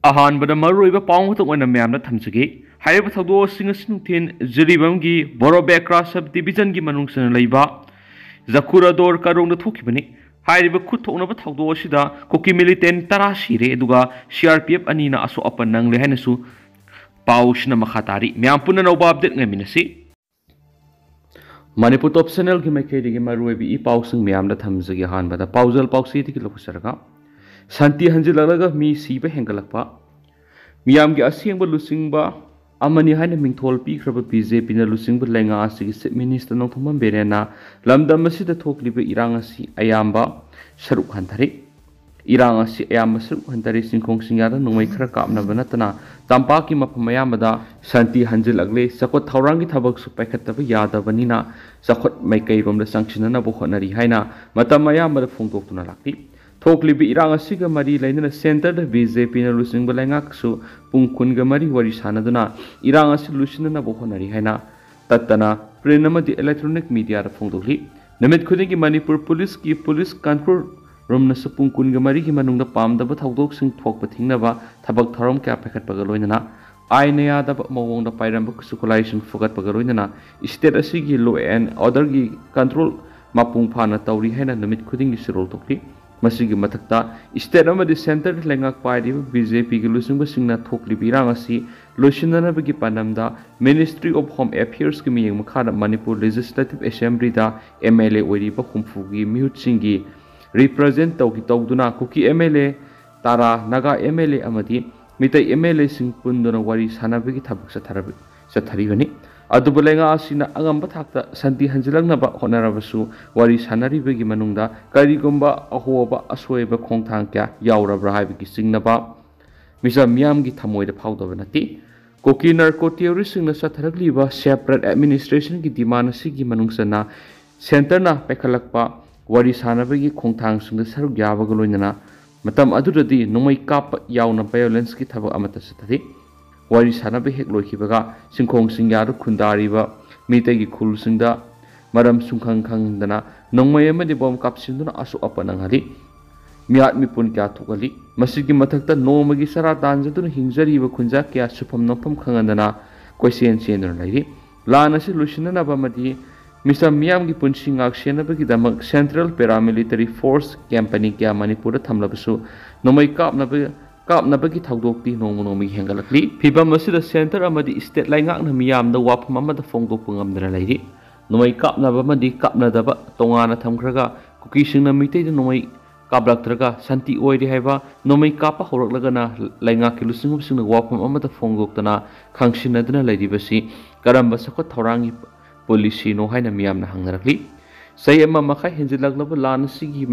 अहानबद मरुब pound ma'am थमजगे थोदों जिरीबी बोरोबेक्रा sub division की मनुंग जखुरादोर करोंग थोखिबनी खुद थोनब थोदों cookie militant 10 सिरे CRPF अनीना असो अपन नंगले हैनसु पाउसना मखा तारी मैम पुनः नौबा अपडेट ngamiनसी मणिपुर टॉप चैनल की मैकेदी मरुब ई पाउसंग मैम थमजगे हानबद पाउजल पाउसी लौसरगा शांति हंजिलग मी सीब हेंगलप मियाम की असेंब लुचिंब अमनी हाइन मिंथोल पीख्रब BJP ना लुचिंब लेंगा चीफ मिनिस्टर नौथोम बेरेना लमदम थोक्लिब इरांग अयाब सरुक हंथरे इरांग अयाब सरुक हंथरे सिंखोंग सिंगार नोंमै खर कापनब नतना तंपाक की मफम अयाबद शांति हंजिलगले चखोट थौरांगी थबक पाइखतब यादबनीना चखोट मैकैरोम चंगसिननब होनरी हाइना मतम अयाबद फोंदोक्तुना लाक्ति थोक्लिब इरांग असिग मरी लेना सेंटर BJP ना लुचिंब लेंगाकसु पुंग कुनग मरी वरी सानदुना इरांग असि लुचिननब होनरी हाइना तत्तना प्रिंट अमदि इलेक्ट्रॉनिक मीडिया फोंदोक्ली नमित खुदिंगी मणिपुर पुलिस की पुलिस कंट्रोल रूम न पुंग कुनग मरी की मनुंग पामदब थौदोक्सिंग थोकप थिंगनब थबक थौरम क्या पैखतपग लोइनना आइन यादब मवोंग पाइरंब खुलाइसिंग फुगतपग लोइनना स्टेट असिगी लॉ एंड ऑर्डर की कंट्रोल मपुंग फाना तौरी हैना नमित खुदिंगी सिरोल तोक्ली मसीगी मथक्ता स्टेट अमदि सेंटर लेंगाक पाइरिब BJP की लुचिंब सिंगना थोक्लिब इरांग असि लोइसिननबगी पानमदा मिनिस्ट्री ऑफ होम अफेयर्स की मियंग मखादा मणिपुर लेजिस्लेटिव असेंबली दा MLA ओइरिब हुमफुगी मिहुतसिंगी रिप्रेजेंट तौगी तौदुना कुकी MLA तारा नागा MLA अमदि मितै MLA सिंग पुंदुना वारी सानबगी थबक चथरिबनी अदुबु लेंगा असिना अंगंब थाक्ता शांति हंजिलगनब होनरबसु वारी सानरिबगी मनुंगदा करिगुंबा अहोबा असोयबा खोंथांग क्या यावरब्रा हाइबगी सिंगनबा मिसा मियामगी थमोयदा फावदब नति कोकी नार्को टेररिस्टसिंगना चथरगलिबा सेपरेट एडमिनिस्ट्रेशन की डिमांड असिगी मनुंगसना सेंटरना पेखलकपा वारी सानबगी खोंथांगसिंगदा सरुक याबग लोइनना मतम अदुददी नोमै काप यावना वायलेंस की थबक अमता सथदि वारी सानब हेक लोइखिबगा सिंखोंग सिंगारु खुंदारिब मितैगी खुलसिंगदा मरम सुंखंग खंगदना नोंमै अमदि बम कापसिंदुना असु अपनंगली मियात मिपुन क्या थोगली मसिगी मथक्ता नोमगी सरा तांजदुना हिंजरिब खुंजा क्या सुफम नोफम खंगदना क्वेश्चन चेंदुना लैरि लान असि लुसिननब मदि मिसा मियाम की पुंसिंग आक्सेनबगी दमक सेंट्रल पैरामिलिटरी फोर्स कंपनी क्या मणिपुर थमलबसु नोमै कापनबगी थौदोक्ति नोमनोमी हेंगलकली फिबम असिदा सेंटर अमदि स्टेट लाइंगाकना मियामदा वाफम अमदा फोंदोक्पु ngamdana लैरि नोमै कापनब अमदि कापनदब तोंगाना थमखरगा कुकीसिंगना मितैदा नोमै कापलक्त्रगा शांति ओइरि हाइबा नोमै कापा हौरकलगना लाइंगाकि लुसिंगबसिंगना वाफम अमदा फोंदोक्तना खांसिनदना लैरिबसि करंबा सखोट थौरांगी पॉलिसी नो हाइना मियामना हंगरकली सही अमा मखाय हिंजिलगलब लान सिगी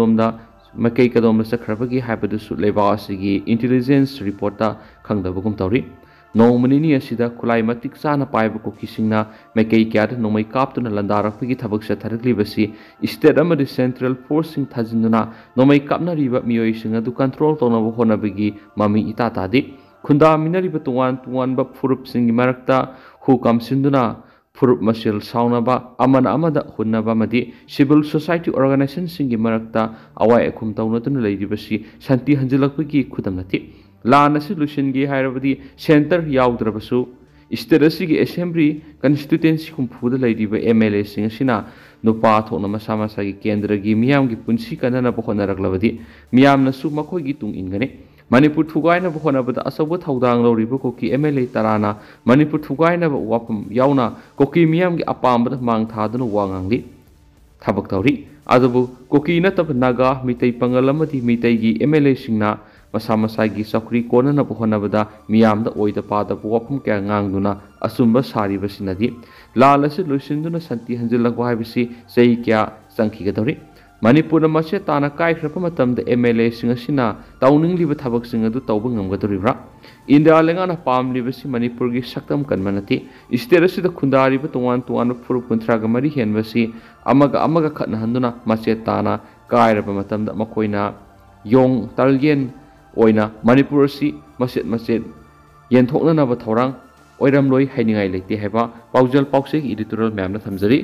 मैकै कदोम चखरबगी हाइबदुसु लेबासिगी इंटेलिजेंस रिपोर्टा खंगदबगुम तौरी नौमनिनी असिदा खुलाई मतिक चाना पाइब कुकीसिंगना मैकै क्याद नोमै कापतुना लंदारकपगी थबक चथरगलिबसि स्टेट अमदि सेंट्रल फोर्सिंग थाजिंदुना नोमै कापनरिबा मियोइसिंग अदु कंट्रोल तौनब होनबगी ममी इता तादि खुंदा मिनरिबा तुवान फुरुपसिंगी मरक्ता हु कामसिंदुना फुरुप मसेल साउनबा अमना अमदा हुन्नबा मदि सिविल सोसाइटी ऑर्गेनाइजेशन सिंगी मरक्ता अवाय अखुम तौनदुना लैरिबसि शांति हंजिलकपगी खुदम नथि लान असि लुसिनगी हायरबदि सेंटर याउद्रबसु स्टेट असिगी असेंबली कंस्टिट्यूएंसी हुमफुदा लैरिबा MLA सिंग सिना नुपा थोना मसा मसागी केंद्रगी मियामगी पुंसी कननब होनरकलबदि मियामनसु मखोयगी तुंग इनगने मणिपुर थुगाइनब होनबदा असौब थौदांग लौरिब कोकी MLA तराना मणिपुर थुगाइनब वाफम याउना कोकी मियामगी अपामबद मांग थादुना वांगांगली थबक तौरी अदबु कोकी नतब नागा मितै पंगल अमदि मितैगी MLA सिंगना मसा मसागी सखरी कोननब होनबदा मियामदा ओइदा पादब वाफम क्या ngang असुंब सारिबसिनदि लालसि लुसिंदुना शांति हंजिलक हाइबसि सही क्या संखिगदौरी मणिपुर मसे ताना कायख्रप मतमद MLA सिंग असिना तौनिंगलिब थबकसिंग अदु तौब ngamgadoriब्रा इंडिया लेंगाना पामलिबसि मणिपुर की सक्तम कनमनति स्टेट असिदा खुंदारिब तोवान फुरु कुंथ्रागा मरि हेनबसि अमगा खतनहंदुना मसे ताना कायरब मतमद मखोइना योंग तलगेन ओइना मणिपुर असि मसेत येनथोकननब थौरांग ओइरमलोइ हाइनिंगाइ लेते हैबा पाउजल पाउसे एडिटोरियल मैमना थमजरी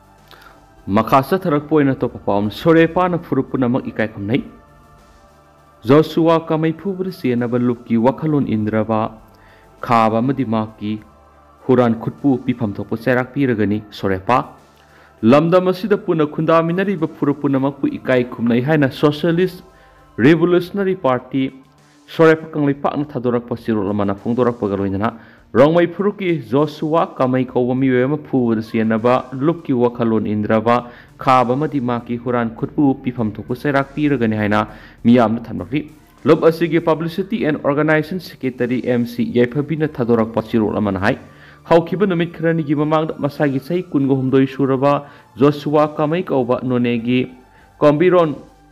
मखासा थरक पोइना तो पाउन सोरेपान फुरुपुनमक इकाय खमनै Joshua kamai phubra senaba lupki wakhalon indraba khaba amadi maki huran khutpu pifam thokpa cherak piragani sorepa lamdam asida puna khundaminariba phura punamakpu ikai khumnai haina Socialist Revolutionary Party sorepa kanglai pakna thadorakpa sirolamana phongdorakpa galoinana rongmai phuruki Joshua kamai kawba miwema phubra senaba lupki wakhalon indraba khaba amadi maki huran khutpu pifam thokpa cherak piragani haina miyamna thanmakri Lob asigi Publicity and Organization Secretary MC Yaiphabina Thadorak Pachirol Amanhai. How Kibanamit Krani Gimamang Masagi Sai Kungo Humdoi Suraba, Joshua Kamai Oba Nonegi, Kombiron,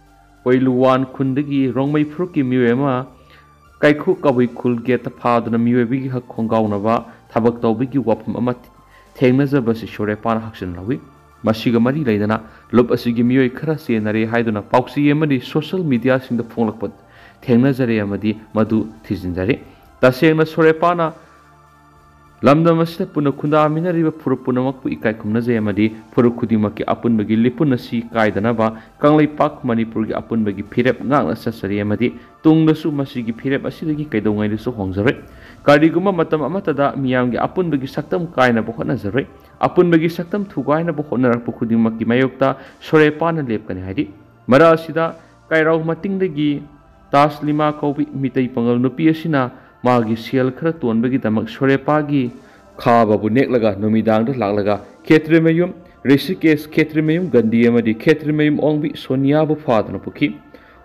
Oiluan Kundagi, Rongmai Pruki Muema, Kaiku Kawi could get a pardon a Muebi Kongaunava, Tabak Dobigi Wapam Amat, Tangnaza Basi Shorepan Hakshan Lawi. Masiga Mari Laidana, Lob asigi Mue Krasi and Nare Haiduna Pauxi Yemadi social media in the Phonapot. Tengnazare amadi madu thizinjare tasengna sorepana lamdam asida puna khunda minariba phuru punamakpu ikai khumnaje amadi phuru khudimaki apunbagi lipunasi kaidanaba kanglai pak manipur gi apunbagi phirep ngangna sasari amadi tungdasu masigi phirep asidagi kaidongai risu hongjare kariguma matam amatada miyamgi apunbagi saktam kaina bokhona jare apunbagi saktam thugaina bokhona rakpu khudimaki mayokta sorepana lepkani haidi mara asida kairau matingdagi Taslima Kobi Mitai Pangal Nupiasina, Magi Siel Kraton Begitamak Sorepagi, Kababu Neklaga, Nomidang Lalaga, Ketrimeum, Resikes Ketrimeum, Gandiamadi, Ketrimeum Ongbi, Sonia Bufatano Puki,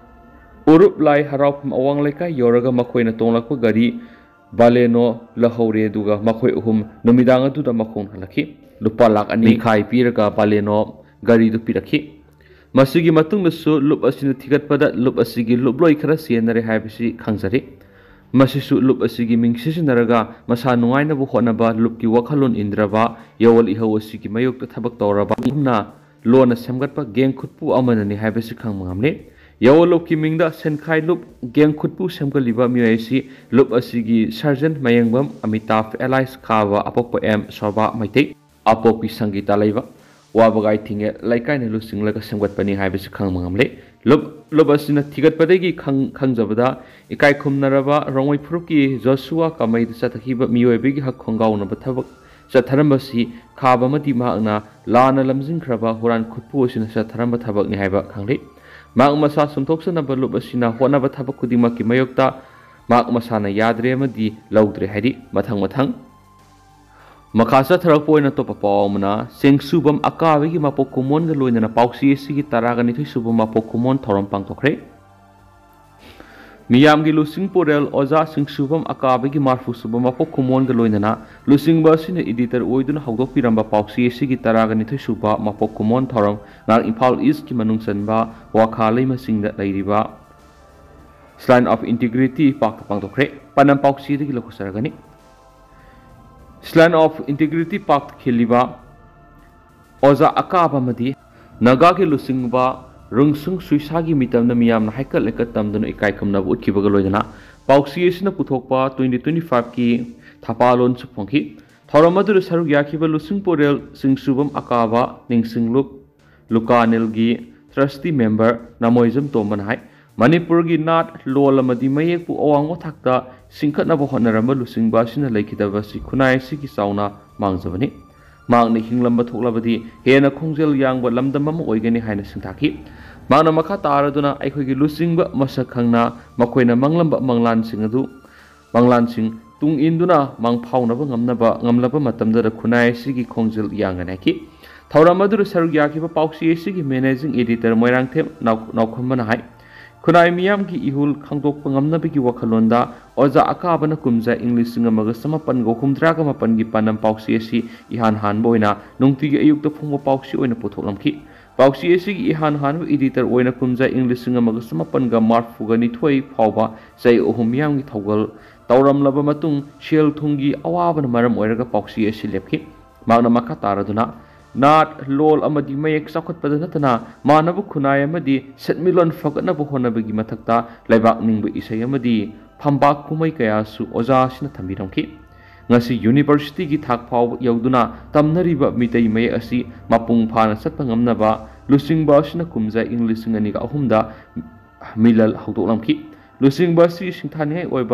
Urup Lai Harap Awang Yoraga Makoina Tonlako Gadi, Baleno, Lahore Duga, Makohum, Nomidanga to the Makon Halaki, Lupalak and Nikai Piraga, Baleno, Gari to Piraki. Masigi matung nasu lup asina tigat pada lup asigi lup loi khara sianare haibisi khangzari masisu lup asigi mingsi naraga masa nuaina bu khona ba lup ki wakhalon indraba yawal iho asigi mayok ta thabak tawraba na lona samgat pa geng khutpu amanani haibisi khangmangamne yawal lup ki mingda senkhai lup geng khutpu samgaliba miyaisi lup asigi sergeant mayangbam Amitabh Allies khawa apokpa m soba maitei apokpi sangita laiba Wabagai Tinga, like I know sing like a somewhat penny habits Kang Mangamle. Lobas in a ticket padegi Kang Zabada, Ikai Kum Narava, Rongway Pruki, Joshua, Kamai the Satahiba, Mio Big Hakongao, Batabak, Satarambasi, Kabamati Magna, Lana Lamzin Kraba, Horan Kupus in Sataramba Tabak Nihaba Kangli. Mag Masa Suntoxan of Lubasina, Honaba Tabakudimaki Mayokta, Mag Masana Yadrema di Laudre Hedi, Matang. Makasa Tarapoina Topapomana, Sing Subam Akavi Mapokumon Galoina Pauxi Sigi Taraganiti Subama Pokemon Toram Pangtokre Miyamgi Lusing Porel Oza Sing Subam Akavi Marfu Subama Pokemon Galoina, Lusing Basin editor Oidun Hogopiramba Pauxi Sigi Taraganiti Suba Mapokumon Toram, Nar Impal East Kimanung Sanba, Wakali Masing that Lady Ba Slan of Integrity Pak Pangtokre, Panam Pauxi the Kilokosaragani. Slan of Integrity Park Kiliba Oza Akaba Madi Nagaki Lusingba Rungsung Suisagi Mitam Namiyam Haika Lekatam Dun Ikaikum Nabu Kibagaloidana Pauxi na Putokpa 2025 ki Thapalon Suponki Thoramadu Saru Yakiba Lusing Porel Sing Subam Akaba Ning Sing Luka Nilgi Trustee Member Namoism Tomanhai Manipur gi Nat Lola Madi Mayek Pu Owango Takta Singkat na Honorable Lusing Basina Lakitavasi Kunai Siki Sauna Mangzavani Magni Hinglamba Toklabadi Hena Kongzel Yang but Lamdamam Oigani Hina Sintaki Magna Makata Araduna Aikogi Lusing but Masakangna Makoina Manglamba Manglan Singadu Manglan Sing Tung Induna Mang Paunaba Ngamlaba Matamda Kunai Siki Kongzel Yanganaki Tauramaduru Sarugyaki Pauxi Siki Managing Editor Moirang Tem Naukamana Kunai Miam ki ihul Kangdok Pangamnabiki Wakalonda, Oza Akabana Kumza English Singamaga Samapan Gokum Dragamapan Gipanam Pauxi Ihan Han Boina, Nungti Ayuk the Fungo Pauxi in a Putolamki. Pauxi Ihan Han editor Oina Kumza English Singamaga Samapanga Mark Fugani Tway Pauba, say Ohumiam Toggle, Tauram Labamatung, Shell Tungi, Awaban Maram Oiraga Pauxi Lepki, Magna Makataraduna. Not lol amadi mayek sakot padanatana manabu kunay amadi setmilon fagatnabu honabagi matakta laibak ningbu isay amadi pambak kumay kaya su oza sina tambiramki ngasi university gi thak phaw yauduna tamnariba mitay may asi mapung phana satpa ngamnaba lusingba sina kumza english ngani ga ahumda milal hawdoklamki ꯂꯨꯆꯤꯡꯕ ꯑꯁꯤ ꯁꯤꯡꯊꯥꯅꯤꯡꯉꯥꯏ ꯑꯣꯏꯕ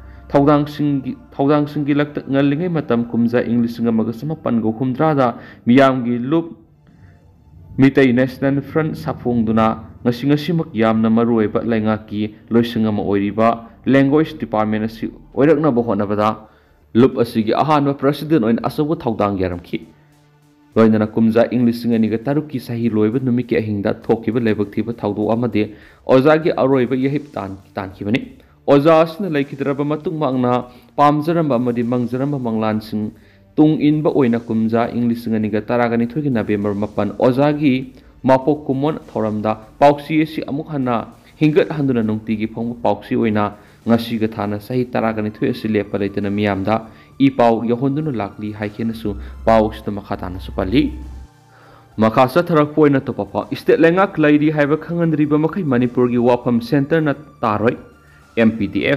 ꯊꯧꯗꯥꯡꯁꯤꯡꯒꯤ ꯂꯛꯇ ꯉꯜꯂꯤꯉꯩ ꯃꯇꯝ ꯀꯨꯝꯖꯥ ꯏꯪ 1960ꯗ ꯃꯤꯌꯥꯝꯒꯤ ꯂꯨꯞ ꯃꯤꯇꯩ ꯅꯦꯁꯅꯦꯜ ꯐ꯭ꯔꯟꯠ ꯁꯥꯐꯣꯡꯗꯨꯅ ꯉꯁꯤꯃꯛ ꯌꯥꯝꯅ ꯃꯔꯨꯑꯣꯏꯕ ꯂꯩꯉꯥꯛꯀꯤ ꯂꯣꯏꯁꯪ ꯑꯃ ꯑꯣꯏꯔꯤꯕ ꯂꯦꯡꯒ꯭ꯋꯦꯖ ꯗꯤꯄꯥꯔꯠꯃꯦꯟꯠ ꯑꯁꯤ ꯑꯣꯏꯔꯛꯅꯕ ꯍꯣꯠꯅꯕꯗ ꯂꯨꯞ ꯑꯁꯤꯒꯤ ꯑꯍꯥꯟꯕ ꯄ꯭ꯔꯦꯁꯤꯗꯦꯟꯠ ꯑꯣꯏꯅ ꯑꯆꯧꯕ ꯊꯧꯗꯥꯡ ꯌꯥꯔꯝꯈꯤ꯫ ꯂꯣꯏꯅꯅ ꯀꯨꯝꯖꯥ ꯏꯪ 2003ꯒꯤ ꯆꯍꯤ ꯂꯣꯏꯕ ꯅꯨꯃꯤꯠꯀꯤ ꯑꯍꯤꯡꯗ ꯊꯣꯛꯈꯤꯕ ꯂꯥꯏꯕꯛ ꯊꯤꯕ ꯊꯧꯗꯣꯛ ꯑꯃꯗꯤ ꯑꯣꯖꯥꯒꯤ ꯑꯔꯣꯏꯕ ꯌꯩꯍꯤꯞ ꯇꯥꯟꯈꯤꯕꯅꯤ꯫ ꯑꯣꯖꯥ ꯑꯁꯤꯅ ꯂꯩꯈꯤꯗ꯭ꯔꯕ ꯃꯇꯨꯡ ꯃꯍꯥꯛꯅ ꯄꯥꯝꯖꯔꯝꯕ ꯑꯃꯗꯤ ꯃꯪꯖꯔꯝꯕ ꯃꯪꯂꯥꯟꯁꯤꯡ ꯇꯨꯡ ꯏꯟꯕ ꯑꯣꯏꯅ ꯀꯨꯝꯖꯥ ꯏꯪ 2012ꯒꯤ ꯅꯕꯦꯝꯕꯔ 7 ꯑꯣꯖꯥꯒꯤ ꯃꯄꯣꯛ ꯀꯨꯝꯑꯣꯟ ꯊꯧꯔꯝꯗ ꯄꯥꯎꯆꯦ ꯑꯁꯤ ꯑꯃꯨꯛ ꯍꯟꯅ ꯍꯤꯡꯒꯠꯍꯟꯗꯨꯅ ꯅꯨꯡꯇꯤꯒꯤ ꯐꯣꯡꯕ ꯄꯥꯎꯆꯦ ꯑꯣꯏꯅ ꯉꯁꯤꯒ ꯊꯥꯅ ꯆꯍꯤ 12 ꯑꯁꯤ ꯂꯦꯞꯄ ꯂꯩꯇꯅ ꯃꯤꯌꯥꯝꯗ ꯏ ꯄꯥꯎ ꯌꯧꯍꯟꯗꯨꯅ ꯂꯥꯛꯂꯤ ꯍꯥꯏꯈꯤꯅꯁꯨ ꯄꯥꯎ ꯑꯁꯤꯗ ꯃꯈꯥ ꯇꯥꯅꯁꯨ ꯄꯜꯂꯤ꯫ ꯃꯈꯥ ꯆꯠꯊꯔꯛꯄ ꯑꯣꯏꯅ ꯑꯇꯣꯞꯄ ꯄꯥꯎ ꯏꯁꯇꯦꯠ ꯂꯩꯉꯥꯛ ꯂꯩꯔꯤ ꯍꯥꯏꯕ ꯈꯪꯍꯟꯗ꯭ꯔꯤꯕ ꯃꯈꯩ ꯃꯅꯤꯄꯨꯔꯒꯤ ꯋꯥꯐꯝ ꯁꯦꯟꯇꯔꯅ ꯇꯥꯔꯣꯏ MPDF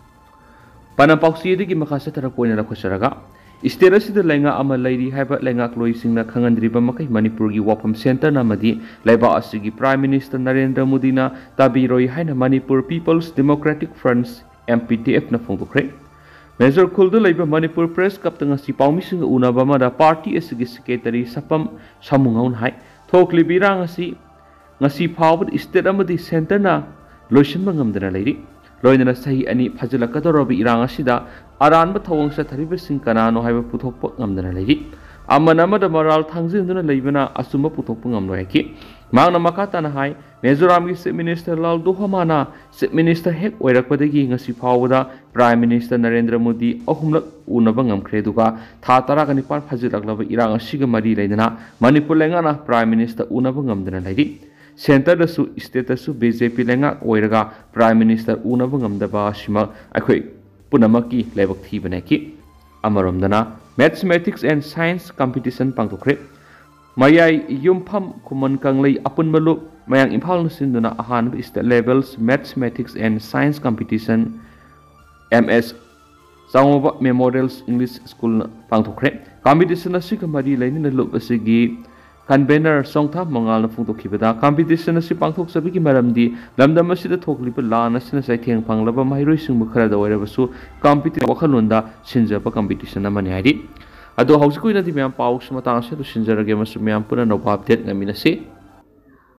ꯄꯅ ꯄꯥꯎꯆꯦꯗꯒꯤ ꯃꯈꯥ ꯆꯠꯊꯔꯛꯄ ꯑꯣꯏꯅ ꯂꯧꯈꯠꯆꯔꯒ ꯏꯁꯇꯦꯠ ꯑꯁꯤꯗ ꯂꯩꯉꯥꯛ ꯑꯃ ꯂꯩꯔꯤ ꯍꯥꯏꯕ ꯂꯩꯉꯥꯛꯂꯣꯏꯁꯤꯡꯅ ꯈꯪꯍꯟꯗ꯭ꯔꯤꯕ ꯃꯈꯩ ꯃꯅꯤꯄꯨꯔꯒꯤ ꯋꯥꯐꯝ ꯁꯦꯟꯇꯔꯅ ꯑꯃꯗꯤ ꯂꯩꯕꯥꯛ ꯑꯁꯤꯒꯤ ꯄ꯭ꯔꯥꯏꯝ ꯃꯤꯅꯤꯁꯇꯔ ꯅꯔꯦꯟꯗ꯭ꯔ ꯃꯣꯗꯤꯅ ꯇꯥꯕꯤꯔꯣꯏ ꯍꯥꯏꯅ ꯃꯅꯤꯄꯨꯔ ꯄꯤꯄꯜꯁ ꯗꯦꯃꯣꯀ꯭ꯔꯦꯇꯤꯛ ꯐ꯭ꯔꯟꯠ MPDFꯅ ꯐꯣꯡꯗꯣꯛꯈ꯭ꯔꯦ꯫ ꯃꯦꯖꯔ ꯈꯨꯜꯗ ꯂꯩꯕ ꯃꯅꯤꯄꯨꯔ ꯄ꯭ꯔꯦꯁ ꯀ꯭ꯂꯕꯇ ꯉꯁꯤ ꯄꯥꯎꯃꯤꯁꯤꯡꯒ ꯎꯅꯕ ꯑꯃꯗ ꯄꯥꯔꯇꯤ ꯑꯁꯤꯒꯤ ꯁꯦꯀ꯭ꯔꯦꯇꯔꯤ ꯁꯄꯝ ꯁꯃꯨꯡꯍꯧꯅ ꯍꯥꯏ ꯊꯣꯛꯂꯤꯕ ꯏꯔꯥꯡ ꯑꯁꯤ ꯉꯁꯤ ꯐꯥꯎꯕꯗ ꯏꯁꯇꯦꯠ ꯑꯃꯗꯤ ꯁꯦꯟꯇꯔꯅ ꯂꯣꯏꯁꯤꯟꯕ ꯉꯝꯗꯅ ꯂꯩꯔꯤ꯫ ꯂꯣꯏꯅꯅ ꯆꯍꯤ 2 ꯐꯥꯖꯤꯜꯂꯛꯀꯗꯧꯔꯕ ꯏꯔꯥꯡ ꯑꯁꯤꯗ ꯑꯔꯥꯟꯕ ꯊꯧꯑꯣꯡ ꯆꯠꯊꯔꯤꯕꯁꯤꯡ ꯀꯅꯥꯅꯣ ꯍꯥꯏꯕ ꯄꯨꯊꯣꯛꯄ ꯉꯝꯗꯅ ꯂꯩꯔꯤ꯫ ꯑꯃꯅ ꯑꯃꯗ ꯃꯔꯥꯜ ꯊꯥꯡꯖꯤꯟꯗꯨꯅ ꯂꯩꯕꯅ ꯑꯆꯨꯝꯕ ꯄꯨꯊꯣꯛꯄ ꯉꯝꯂꯣꯏ ꯍꯥꯏꯈꯤ꯫ ꯃꯍꯥꯛꯅ ꯃꯈꯥ ꯇꯥꯅ ꯍꯥꯏ ꯃꯤꯖꯣꯔꯥꯝꯒꯤ ꯆꯤꯞ ꯃꯤꯅꯤꯁꯇꯔ ꯂꯥꯜ ꯗꯣꯍꯥꯃꯥꯅ ꯆꯤꯞ ꯃꯤꯅꯤꯁꯇꯔ ꯍꯦꯛ ꯑꯣꯏꯔꯛꯄꯗꯒꯤ ꯉꯁꯤ ꯐꯥꯎꯕꯗ ꯄ꯭ꯔꯥꯏꯝ ꯃꯤꯅꯤꯁꯇꯔ ꯅꯔꯦꯟꯗ꯭ꯔ ꯃꯣꯗꯤ 3ꯂꯛ ꯎꯅꯕ ꯉꯝꯈ꯭ꯔꯦ ꯑꯗꯨꯒ ꯊꯥ 19 ꯐꯥꯖꯤꯜꯂꯛꯂꯕ ꯏꯔꯥꯡ ꯑꯁꯤꯒ ꯃꯔꯤ ꯂꯩꯅꯅ ꯃꯅꯤꯄꯨꯔ ꯂꯩꯉꯥꯛꯅ ꯄ꯭ꯔꯥꯏꯝ ꯃꯤꯅꯤꯁꯇꯔ ꯎꯅꯕ ꯉꯝꯗꯅ ꯂꯩꯔꯤ꯫ ꯁꯦꯟꯇꯔꯗꯁꯨ ꯏꯁꯇꯦꯠꯇꯁꯨ BJP ꯂꯩꯉꯥꯛ ꯑꯣꯏꯔꯒ ꯄ꯭ꯔꯥꯏꯝ ꯃꯤꯅꯤꯁꯇꯔ ꯎꯅꯕ ꯉꯝꯗꯕ ꯑꯁꯤꯃꯛ ꯑꯩꯈꯣꯏ ꯄꯨꯝꯅꯃꯛꯀꯤ ꯂꯥꯏꯕꯛ ꯊꯤꯕꯅꯤ ꯍꯥꯏꯈꯤ꯫ ꯑꯃꯔꯣꯝꯗꯅ ꯃꯦꯊꯃꯦꯇꯤꯛꯁ ꯑꯦꯟड ꯁꯥꯏꯟꯁ ꯀꯝꯄꯤꯇꯤꯁꯟ ꯄꯥꯡꯊꯣꯛꯈ꯭ꯔꯦ꯫ ꯃꯌꯥꯏ ꯌꯨꯝꯐꯝ ꯈꯨꯃꯟ ꯀꯪꯂꯩ ꯑꯄꯨꯟꯕ ꯂꯨꯞ ꯃꯌꯥꯡ ꯏꯝꯐꯥꯜꯅ ꯁꯤꯟꯗꯨꯅ ꯑꯍꯥꯟꯕ state levels mathematics and science competition MS ꯆꯥꯎꯉꯕ ꯃꯦꯃꯣꯔꯤꯌꯜ ꯏꯪꯂꯤꯁ ꯁ꯭ꯀꯨꯜꯅ ꯄꯥꯡꯊꯣꯛꯈ꯭ꯔꯦ꯫ ꯀꯝꯄꯤꯇꯤꯁꯟ ꯑꯁꯤꯒ ꯃꯔꯤ ꯂꯩꯅꯅ ꯂꯨꯞ ꯑꯁꯤꯒꯤ ꯀꯟꯚꯦꯅꯔ ꯆꯣꯡꯊꯥ ꯃꯉꯥꯜꯅ ꯐꯣꯡꯗꯣꯛꯈꯤꯕꯗ ꯀꯝꯄꯤꯇꯤꯁꯟ ꯑꯁꯤ ꯄꯥꯡꯊꯣꯛꯆꯕꯒꯤ ꯃꯔꯝꯗꯤ ꯂꯝꯗꯝ ꯑꯁꯤꯗ ꯊꯣꯛꯂꯤꯕ ꯂꯥꯟ ꯑꯁꯤꯅ ꯆꯩꯊꯦꯡ ꯐꯪꯂꯕ ꯃꯍꯩꯔꯣꯏꯁꯤꯡꯕꯨ ꯈꯔꯗ ꯑꯣꯏꯔꯕꯁꯨ ꯀꯝꯄꯤꯇꯤꯁꯟ ꯋꯥꯈꯜꯂꯣꯟꯗ ꯁꯤꯟꯖꯕ ꯀꯝꯄꯤꯇꯤꯁꯟ ꯑꯃꯅꯤ ꯍꯥꯏꯔꯤ꯫ ꯑꯗꯣ ꯍꯧꯖꯤꯛ ꯑꯣꯏꯅꯗꯤ ꯃꯌꯥꯝ ꯄꯥꯎꯁꯤ ꯃꯇꯥꯡ ꯑꯁꯤꯗ ꯁꯤꯟꯖꯔꯒꯦ ꯑꯃꯁꯨꯡ ꯃꯌꯥꯝ ꯄꯨꯟꯅ ꯅꯧꯕ ꯑꯞꯗꯦꯠ ꯉꯝꯃꯤꯟꯅꯁꯤ꯫